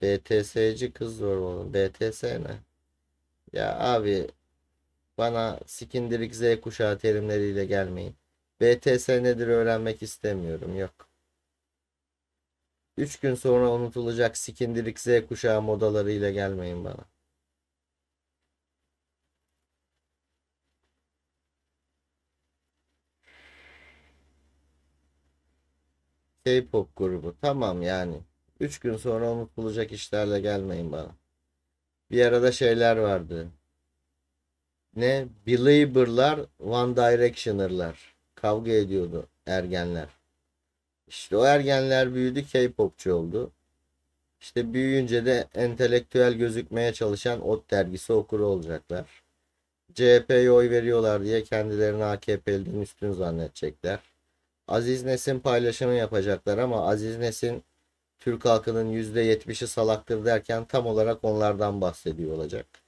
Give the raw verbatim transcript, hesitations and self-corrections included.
B T S'ci kız var oğlum. B T S ne? Ya abi, bana sikindirik Z kuşağı terimleriyle gelmeyin. B T S nedir öğrenmek istemiyorum. Yok. Üç gün sonra unutulacak sikindirik Z kuşağı modalarıyla gelmeyin bana. K-pop grubu. Tamam yani. Üç gün sonra unutulacak işlerle gelmeyin bana. Bir arada şeyler vardı. Ne? Belieber'lar, One Directioner'lar. Kavga ediyordu ergenler. İşte o ergenler büyüdü, K-popçu oldu. İşte büyüyünce de entelektüel gözükmeye çalışan Ot dergisi okuru olacaklar. C H P'ye oy veriyorlar diye kendilerini A K P'den üstün zannedecekler. Aziz Nesin paylaşımı yapacaklar ama Aziz Nesin Türk halkının yüzde yetmişi salaktır derken tam olarak onlardan bahsediyor olacak.